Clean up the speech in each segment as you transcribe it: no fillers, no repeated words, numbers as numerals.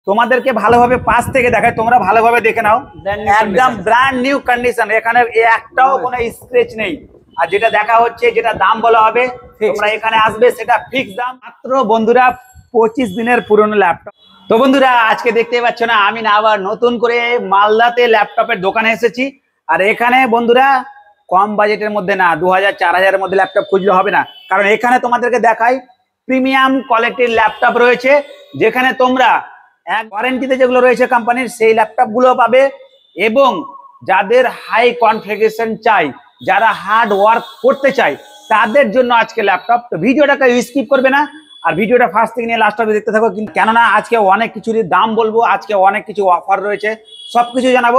তোমাদেরকে ভালোভাবে পাশ থেকে দেখায়, তোমরা ভালোভাবে দেখে নাও। একদম ব্র্যান্ড নিউ কন্ডিশন, এখানে একটাও কোনো স্ক্র্যাচ নেই। আর যেটা দেখা হচ্ছে, যেটা দাম বলা হবে তোমরা এখানে আসবে, সেটা ফিক্স দাম। মাত্র বন্ধুরা 25 দিনের পুরনো ল্যাপটপ। তো বন্ধুরা আজকে দেখতে পাচ্ছ না, আমি না আবার নতুন করে মালদাতে ল্যাপটপের দোকানে এসেছি। আর এখানে বন্ধুরা কম বাজেটের মধ্যে না, 2000-4000 এর মধ্যে ল্যাপটপ খুঁজলে হবে না, কারণ এখানে তোমাদেরকে দেখাই প্রিমিয়াম কোয়ালিটির ল্যাপটপ রয়েছে, যেখানে তোমরা এক ওয়ারেন্টিতে যেগুলো রয়েছে কোম্পানির, সেই ল্যাপটপ গুলো পাবে। এবং যাদের হাই কনফিগারেশন চাই, যারা হার্ড ওয়ার্ক করতে চায়, তাদের জন্য আজকে ল্যাপটপ। তো ভিডিওটাকে স্কিপ করবে না, আর ভিডিওটা ফার্স্ট থেকে নিয়ে লাস্ট অবধি দেখতে থাকো। কিন্তু কেননা আজকে অনেক কিছুর দাম বলবো, আজকে অনেক কিছু অফার রয়েছে, সবকিছু জানাবো।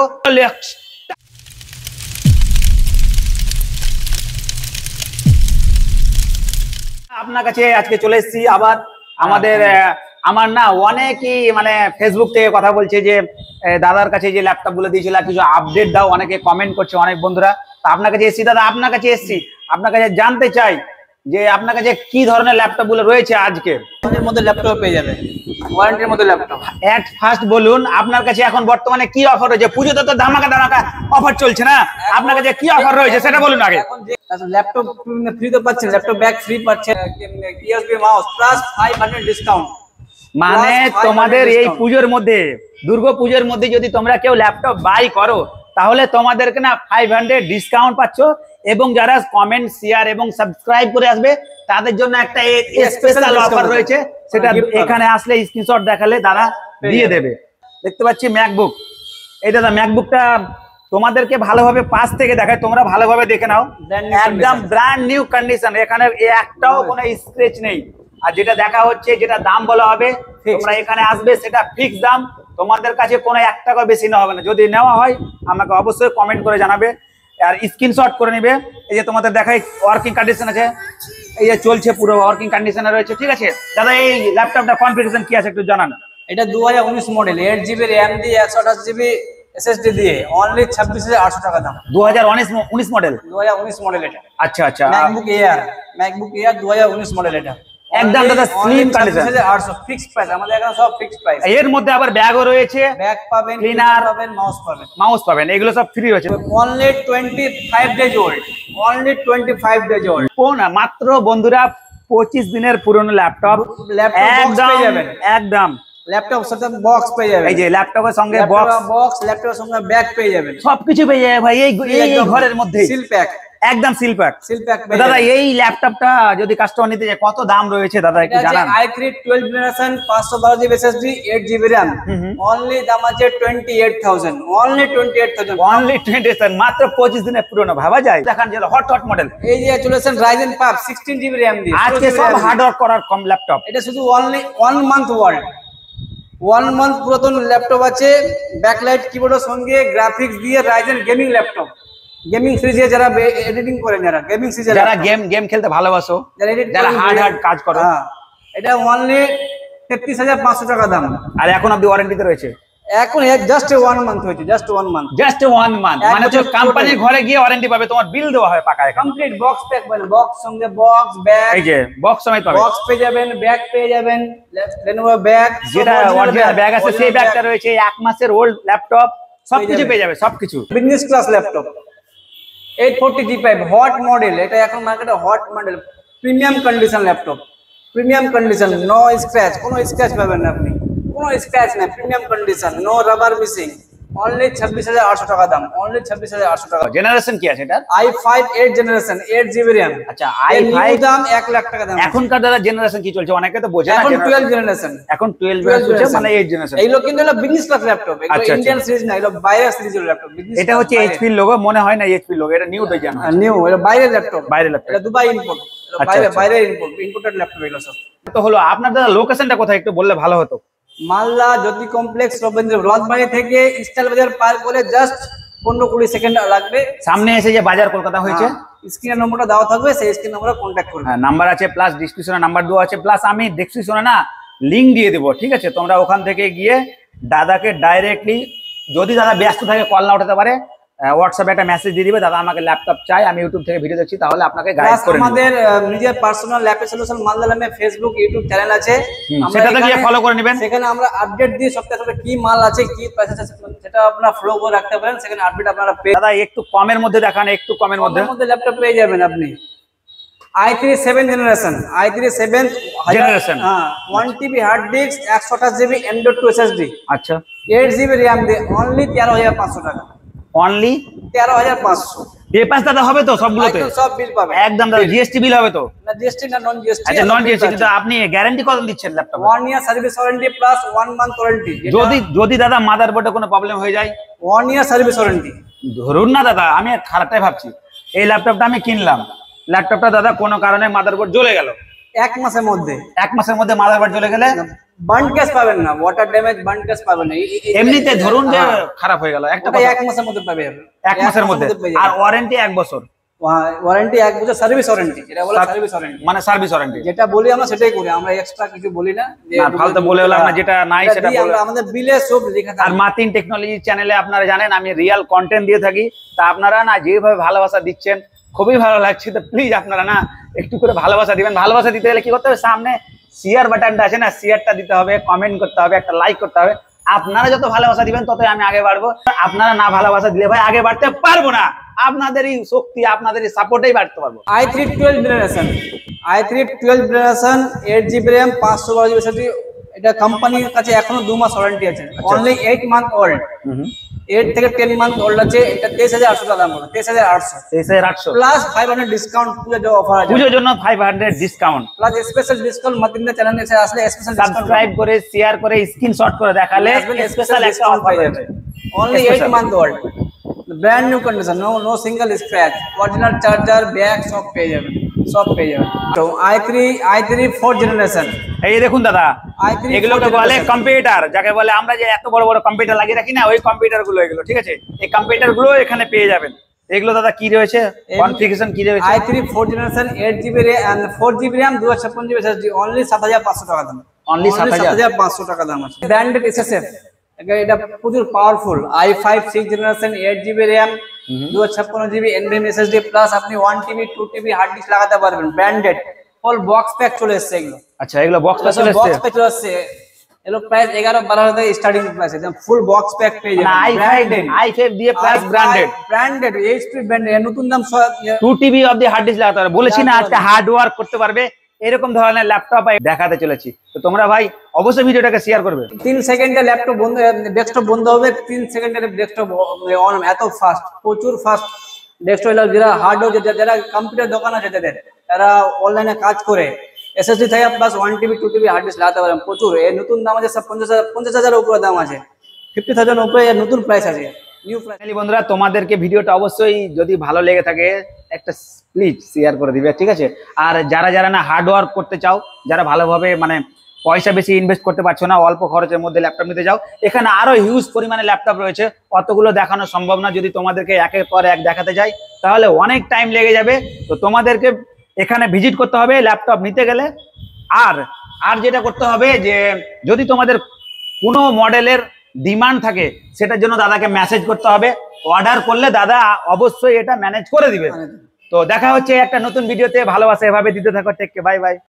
আপনার কাছে আজকে চলে এসেছি আবার। আমার না অনেকেই মানে ফেসবুক থেকে কথা বলছে যে দাদার কাছে যে ল্যাপটপ গুলো দিয়েছিল কিছু আপডেট দাও, অনেকে কমেন্ট করছে, অনেক বন্ধুরা। তা আপনার কাছে এসেছি দাদা, আপনার কাছে এসেছি, আপনার কাছে জানতে চাই যে আপনার কাছে কি ধরনের ল্যাপটপ গুলো রয়েছে আজকে। ওয়ারেন্টির মধ্যে ল্যাপটপ পেয়ে যাবে, ওয়ারেন্টির মধ্যে ল্যাপটপ। এট ফার্স্ট বলুন আপনার কাছে এখন বর্তমানে কি অফার রয়েছে? পুজোতে তো ধামাকা ধামাকা অফার চলছে না, আপনার কাছে কি অফার রয়েছে সেটা বলুন আগে। ল্যাপটপ ফ্রিতে পাচ্ছেন, ল্যাপটপ ব্যাগ ফ্রি পাচ্ছেন, ইউএসবি মাউস প্লাস 500 ডিসকাউন্ট। মানে তোমাদের এই পুজোর মধ্যে, দুর্গা পুজোর মধ্যে যদি তোমরা কেউ ল্যাপটপ বাই করো, তাহলে তোমাদেরকে না 500 ডিসকাউন্ট পাচ্ছ। এবং যারা কমেন্ট, শেয়ার এবং সাবস্ক্রাইব করে আসবে, তাদের জন্য একটা স্পেশাল অফার রয়েছে, সেটা এখানে আসলে স্ক্রিনশট দেখালে দাদা দিয়ে দেবে। দেখতে পাচ্ছি ম্যাকবুক, এই দাদা ম্যাকবুকটা তোমাদেরকে ভালোভাবে পাশ থেকে দেখায়, তোমরা ভালোভাবে দেখে নাও। একদম ব্র্যান্ড নিউ কন্ডিশন, এখানে একটাও কোনো স্ক্র্যাচ নেই। আর যেটা দেখা হচ্ছে, যেটা দাম বলা হবে তোমরা এখানে আসবে, সেটা ফিক্স দাম। তোমাদের কাছে কোনো 1 টাকা বেশি নেওয়া হবে না। যদি নেওয়া হয় আমাকে অবশ্যই কমেন্ট করে জানাবে, আর স্ক্রিনশট করে নেবে। এই যে তোমাদের দেখাই ওয়ার্কিং কন্ডিশন আছে, এই যে চলছে, পুরো ওয়ার্কিং কন্ডিশনে রয়েছে, ঠিক আছে দাদা। এই ল্যাপটপটা কনফিগারেশন কি আছে একটু জানান। এটা 2019 মডেল, 8GB RAM দিয়ে 128GB SSD দিয়ে অনলি 26,800 টাকা দাম। 2019 মডেল, 2019 মডেল এটা। আচ্ছা আচ্ছা। ম্যাকবুক এয়ার 2019 মডেল এটা। একদম দাদা স্লিম কন্ডিশন, 26,800 ফিক্সড প্রাইস। আমাদের এখানে সব ফিক্সড প্রাইস। এর মধ্যে আবার ব্যাগও রয়েছে, ব্যাগ পাবেন, ক্লিনার পাবেন, মাউস পাবেন, এগুলো সব ফ্রি রয়েছে। Only 25 days old, only 25 days old. কোন মাত্র বন্ধুরা 25 দিনের পুরনো ল্যাপটপ, একদম একদম ল্যাপটপ সাথে বক্স পেয়ে যাবেন। এই যে ল্যাপটপের সঙ্গে বক্স, ল্যাপটপের সঙ্গে ব্যাগ পেয়ে যাবেন, সবকিছু পেয়ে যাবে ভাই এই ঘরের মধ্যে। সিল প্যাক, একদম সিল প্যাক। দাদা এই ল্যাপটপটা যদি কাস্টমার নিতে যায়, কত দাম রয়েছে দাদা একটু জানান। i3 12 generation 512GB SSD 8GB RAM, only দাম আছে 28,000, অনলি 28,000, অনলি 28,000, মাত্র 25 দিনের পুরনো, ভাবা যায়। দেখান যে হট মডেল, এই যে চলেছেন Ryzen 5 16GB RAM দিয়ে। আজকে সব হার্ড ওয়ার্ক করার কম ল্যাপটপ। এটা শুধু অনলি 1 মান্থ ওয়ারেন্টি, 1 মান্থ পুরাতন ল্যাপটপ আছে, ব্যাকলাইট কিবোর্ডের সঙ্গে গ্রাফিক্স দিয়ে Ryzen গেমিং ল্যাপটপ। গেমিং সিরিজে যারা এডিটিং করেন, যারা গেমিং সিরিজে, যারা গেম খেলতে ভালোবাসো, যারা হার্ড কাজ করো, এটা অনলি 33,500 টাকা দাম। আর এখন অবধি ওয়ারেন্টিতে রয়েছে। এখন জাস্ট 1 মান্থ হয়েছে, জাস্ট 1 মান্থ, জাস্ট 1 মান্থ। মানে তো কোম্পানির ঘরে গিয়ে ওয়ারেন্টি পাবে, তোমার বিল দেওয়া হয় পাকা, কমপ্লিট বক্স প্যাক পাবেন, বক্স সঙ্গে বক্স, ব্যাগ, এই যে বক্স সমেত পাবে, বক্স পেয়ে যাবেন, ব্যাগ পেয়ে যাবেন, Lenovo ব্যাগ, যেটা অরিজিনাল ব্যাগ আছে সেই ব্যাগটা রয়েছে। 1 মাসের ওল্ড ল্যাপটপ, সবকিছু পেয়ে যাবে, সবকিছু। Business class laptop 840G5 hot model, এটা এখন মার্কেটে hot model, premium condition laptop, premium condition, no scratch, কোনো স্ক্র্যাচ পাবেন না আপনি, কোনো স্ক্র্যাচ না, premium condition, no rubber missing, only 26,800 টাকা দাম, অনলি 26,800 টাকা। জেনারেশন কি আছে এটা? i5 8 generation 8GB RAM। আচ্ছা, i5 দাম 1 লাখ টাকা দাম। এখনকার দাদা জেনারেশন কি চলছে অনেকে তো বোঝে না। এখন 12 জেনারেশন, এখন 12 চলছে, মানে 8 জেনারেশন। এইগুলো কিন্তু হলো বিজনেস ক্লাস ল্যাপটপ, এগুলো ইন্ডিয়ান সিরিজ না, এগুলো বাইরের সিরিজের ল্যাপটপ। এটা হচ্ছে HP এর লোগো, মনে হয় না HP এর লোগো, এটা নিউ ডিজাইন, নিউ, এটা বাইরের ল্যাপটপ, বাইরের ল্যাপটপ, এটা দুবাই ইম্পোর্ট, বাইরে ইম্পোর্টেড ল্যাপটপ এগুলো সব। তো হলো আপনার দাদা লোকেশনটা কোথায় একটু বললে ভালো হতো। মালদা জ্যোতি কমপ্লেক্স, রবীন্দ্র রথবাড়ি থেকে স্টাইল বাজার পার করে জাস্ট 15-20 সেকেন্ড লাগবে। সামনে এসে যে বাজার কলকাতা হয়েছে, স্ক্রিনের নম্বরটা দেওয়া থাকবে, সেই স্ক্রিন নম্বরে কন্ট্যাক্ট করবে। হ্যাঁ, নাম্বার আছে, প্লাস ডেসক্রিপশনে নাম্বার দেওয়া আছে, প্লাস আমি ডেসক্রিপশনে না লিংক দিয়ে দেবো, ঠিক আছে? তোমরা ওখান থেকে গিয়ে দাদাকে ডাইরেক্টলি, যদি দাদা ব্যস্ত থাকে কল না উঠাতে পারে, হোয়াটসঅ্যাপে একটা মেসেজ দিয়ে দিবে, দাদা আমাকে ল্যাপটপ চাই, আমি ইউটিউব থেকে ভিডিও দেখছি, তাহলে আপনাকে গাইড করে নেব। আমাদের নিজের পার্সোনাল ল্যাপটপ সলিউশন মালদা নামে ফেসবুক ইউটিউব চ্যানেল আছে, সেটাতে গিয়ে ফলো করে নেবেন। সেখানে আমরা আপডেট দিই সপ্তাহে সপ্তাহে কি মাল আছে কি প্রাইস আছে, সেটা আপনারা ফলো করে রাখতে পারেন, সেখানে আপডেট আপনারা পেয়ে। দাদা একটু কমের মধ্যে দেখান, একটু কমের মধ্যে ল্যাপটপ পেয়ে যাবেন আপনি। i3 7 জেনারেশন, i3 7 জেনারেশন, হ্যাঁ 1 TB hard disk, 128 GB M.2 SSD, আচ্ছা 8 GB RAM দিয়ে অনলি 13,500 টাকা। অনলি 13,500। পেপার দাদা হবে তো সবগুলোতে? একদম সব বিল পাবেন একদম দাদা। জিএসটি বিল হবে তো? না জিএসটি না, নন জিএসটি। আচ্ছা নন জিএসটি। কিন্তু আপনি গ্যারান্টি কত দিচ্ছেন ল্যাপটপ? 1 year service warranty plus 1 month warranty. যদি দাদা মাদারবোর্ডে কোনো প্রবলেম হয়ে যায়? 1 ইয়ার সার্ভিস ওয়ারেন্টি। ধরুন না দাদা, আমি খারাপটাই ভাবছি, এই ল্যাপটপটা আমি কিনলাম, ল্যাপটপটা দাদা কোনো কারণে মাদারবোর্ড জ্বলে গেল, 1 মাসের মধ্যে, 1 মাসের মধ্যে মাদারবোর্ড জ্বলে গেলে বার্ন কেস পাবেন না, ওয়াটার ড্যামেজ বার্ন কেস পাবেন না। এমনিতে ধরুন যে খারাপ হয়ে গেল, একটা 1 মাসের মধ্যে পাবেন, 1 মাসের মধ্যে। আর ওয়ারেন্টি 1 বছর? ওয়ারেন্টি 1 বছর সার্ভিস ওয়ারেন্টি, এটা বলে সার্ভিস ওয়ারেন্টি, মানে সার্ভিস ওয়ারেন্টি যেটা বলি আমরা সেটাই করি, আমরা এক্সট্রা কিছু বলি না। না ফালতু বলে হলো আমরা, যেটা নাই সেটা বলে। আমাদের বিলে সব লেখা থাকে। আর মাতিন টেকনোলজি চ্যানেলে আপনারা জানেন আমি রিয়েল কন্টেন্ট দিয়ে থাকি, তা আপনারা না যেভাবে ভালোবাসা দিচ্ছেন খুবই ভালো লাগছে, তো প্লিজ আপনারা না একটু করে ভালোবাসা দিবেন। ভালোবাসা দিতে গেলে কি করতে হবে, সামনে শেয়ার বাটনটা আছে না, শেয়ারটা দিতে হবে, কমেন্ট করতে হবে, একটা লাইক করতে হবে। আপনারা যত ভালোবাসা দিবেন ততই আমি আগে বাড়বো। আপনারা না ভালোবাসা দিলে ভাই আগে বাড়তে পারবো না। আপনাদেরই শক্তি, আপনাদেরই সাপোর্টেই বাড়তে পারবো। i3 12 generation, i3 12 generation, 8 GB RAM, 512 GB SSD। এটা কোম্পানির কাছে এখনো 2 মাস ওয়ারেন্টি আছে, অনলি 8 মান্থ ওল্ড। 8 থেকে 10 মান্থ ওল্ড আছে। এটা 23,800 টাকা দাম পড়বে, 23,800। 23,800 প্লাস 500 ডিসকাউন্ট, পুজো অফার আছে, পুজোর জন্য 500 ডিসকাউন্ট প্লাস স্পেশাল ডিসকাউন্ট। মাতিন্দা চ্যানেলে এসে আসলে স্পেশাল ডিসকাউন্ট, সাবস্ক্রাইব করে শেয়ার করে স্ক্রিনশট করে দেখালে স্পেশাল একটা অফার যাবে। only 8 month old, brand new condition, no single scratch, original charger, back সব পেয়ে যাবেন, সব পেয়ে যাবেন। তো i3 4 জেনারেশন, এই দেখুন দাদা, i3 এগুলোকে বলে কম্পিউটার, যাকে বলে আমরা যে এত বড় বড় কম্পিউটার লাগিয়ে রাখি না, ওই কম্পিউটার গুলো এগুলো, ঠিক আছে? এই কম্পিউটার গুলো এখানে পেয়ে যাবেন। এগুলো দাদা কি রয়েছে, কনফিগারেশন কি রয়েছে? i3 4 generation, 8 GB RAM, 4 GB RAM, 256 GB SSD, only 7,500 টাকা দাম। অনলি 7,500 টাকা দাম আছে। ব্র্যান্ডেড SSF, এটা প্রচুর powerful. i5 6 generation, 8 GB RAM, 256 GB NVMe SSD, plus আপনি 1 TB 2 TB হার্ড ডিস্ক লাগাতে পারবেন। ব্র্যান্ডেড ফুল বক্স প্যাক চলে এসেছে এগুলো। আচ্ছা এগুলো বক্স প্যাক চলে এসেছে? বক্স প্যাক চলে এসেছে। এগুলো প্রাইস 11-12 থেকে স্টার্টিং প্রাইস, একদম ফুল বক্স প্যাক পেয়ে যাবেন। i5 দিয়ে প্লাস ব্র্যান্ডেড HP ব্র্যান্ডেড, নতুন দাম 2 TB অবধি হার্ড ডিস্ক লাগাতে পারবে। বলেছি না আজকে হার্ড ওয়ার্ক করতে পারবে, এরকম ধরনের ল্যাপটপ দেখাতে চলেছি। তো তোমরা ভাই অবশ্যই ভিডিওটাকে শেয়ার করবে। 3 সেকেন্ডে ল্যাপটপ বন্ধ, ডেস্কটপ বন্ধ হবে, 3 সেকেন্ডে ডেস্কটপ অন, এত ফাস্ট, প্রচুর ফাস্ট ডেস্কটপ। যারা হার্ডওয়্যার, যারা কম্পিউটার দোকান আছে যাদের, তারা অনলাইনে কাজ করে, SSD থাকে plus 1 TB 2 TB hard disk লাগাতে পারেন প্রচুর। এই নতুন দাম আছে সব 50,000 উপরে দাম আছে, 50,000 উপরে নতুন প্রাইস আছে, নিউ প্রাইস। বন্ধুরা তোমাদেরকে ভিডিওটা অবশ্যই যদি ভালো লেগে থাকে একটা প্লিজ শেয়ার করে দিবে, ঠিক আছে? আর যারা যারা না হার্ড ওয়ার্ক করতে চাও, যারা ভালোভাবে মানে পয়সা বেশি ইনভেস্ট করতে পারছো না, অল্প খরচের মধ্যে ল্যাপটপ নিতে যাও, এখানে আরো হিউজ পরিমাণে ল্যাপটপ রয়েছে, অতগুলো দেখানো সম্ভব না। যদি তোমাদেরকে একের পর এক দেখাতে যাই তাহলে অনেক টাইম লেগে যাবে। তো তোমাদেরকে এখানে ভিজিট করতে হবে ল্যাপটপ নিতে গেলে। আর যেটা করতে হবে যে যদি তোমাদের কোনো মডেলের ডিমান্ড থাকে, সেটার জন্য দাদাকে মেসেজ করতে হবে। অর্ডার করলে দাদা অবশ্যই এটা ম্যানেজ করে দিবে। তো দেখা হচ্ছে একটা নতুন ভিডিওতে। ভালোবাসা এভাবে দিতে থাকো। Take care, bye by.